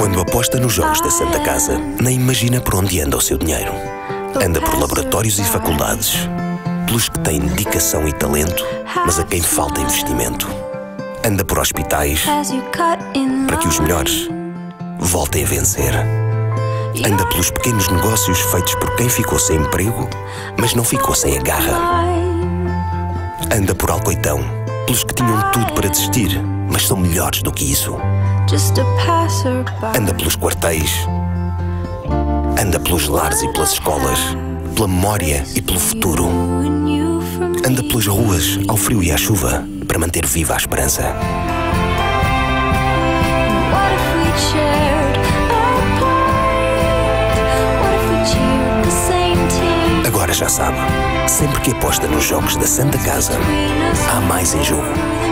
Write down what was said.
Quando aposta nos jogos da Santa Casa, nem imagina por onde anda o seu dinheiro. Anda por laboratórios e faculdades, pelos que têm dedicação e talento, mas a quem falta investimento. Anda por hospitais, para que os melhores voltem a vencer. Anda pelos pequenos negócios feitos por quem ficou sem emprego, mas não ficou sem a garra. Anda por Alcoitão, pelos que tinham tudo para desistir, mas são melhores do que isso. Anda pelos quartéis, anda pelos lares e pelas escolas, pela memória e pelo futuro. Anda pelas ruas, ao frio e à chuva, para manter viva a esperança. Agora já sabe, sempre que aposta nos jogos da Santa Casa, há mais em jogo.